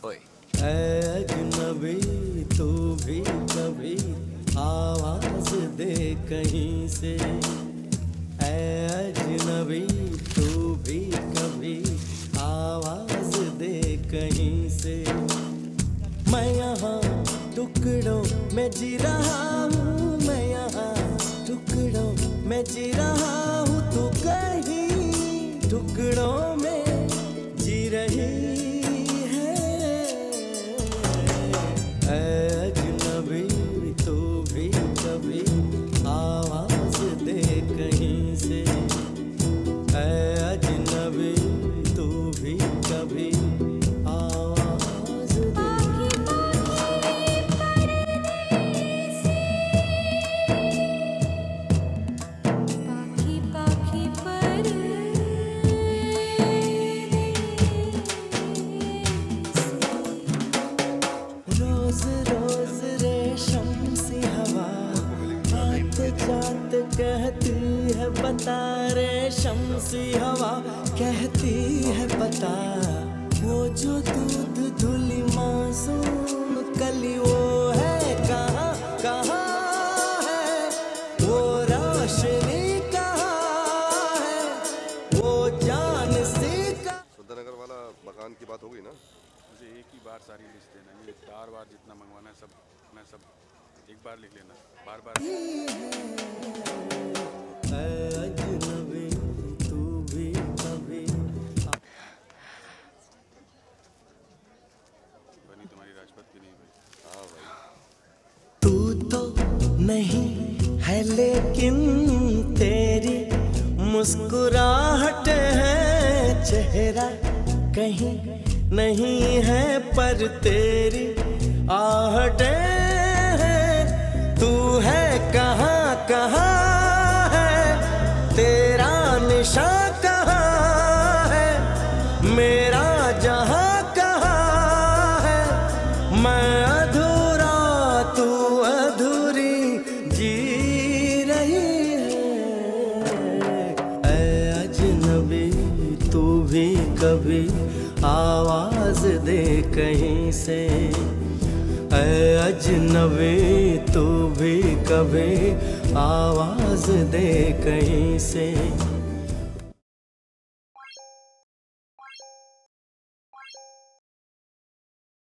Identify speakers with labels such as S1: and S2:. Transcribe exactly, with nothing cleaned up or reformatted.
S1: ओए
S2: ऐ अजनबी तू भी कभी आवाज दे कहीं से, ऐ अजनबी तू भी कभी आवाज दे कहीं से। मैं यहाँ टुकड़ों में जी रहा हूँ, मैं यहाँ टुकड़ों में जी रहा हूँ, तू कहीं टुकड़ों में जी रही है। ऐ अजनबी तू भी कभी आवाज दे कहीं से, ऐ अजनबी तू भी कभी आवाज दे। रोज रोज रेशम सी हवा आते जाते कहती है बता, रेशम सी हवा कहती है बता, वो जो दूध धुली मासूम कली वो है कहाँ कहाँ है, वो रोशनी कहाँ है, वो जान सी का।
S3: सुल्ताननगर वाला मकान की बात हो गई ना?
S4: मुझे एक ही बार सारी लिस्ट देना, ये चार बार जितना मंगवाना है सब मैं सब एक बार लिख लेना, बार बार।
S2: ऐ अजनबी तू भी कभी।
S4: बनी तुम्हारी राजपथ की नहीं बनी।
S3: हाँ भाई।
S2: तू तो नहीं है लेकिन तेरी मुस्कुराहट है, चेहरा कहीं नहीं है पर तेरी आहटें हैं। तू है कहाँ कहाँ है, तेरा निशान कहाँ है, मेरा जहाँ कहाँ है, मैं अधूरा तू अधूरी जी रही है। ऐ अजनबी तू भी कभी आवाज दे कहीं से, ऐ अजनबी तू भी कभी आवाज दे कहीं से।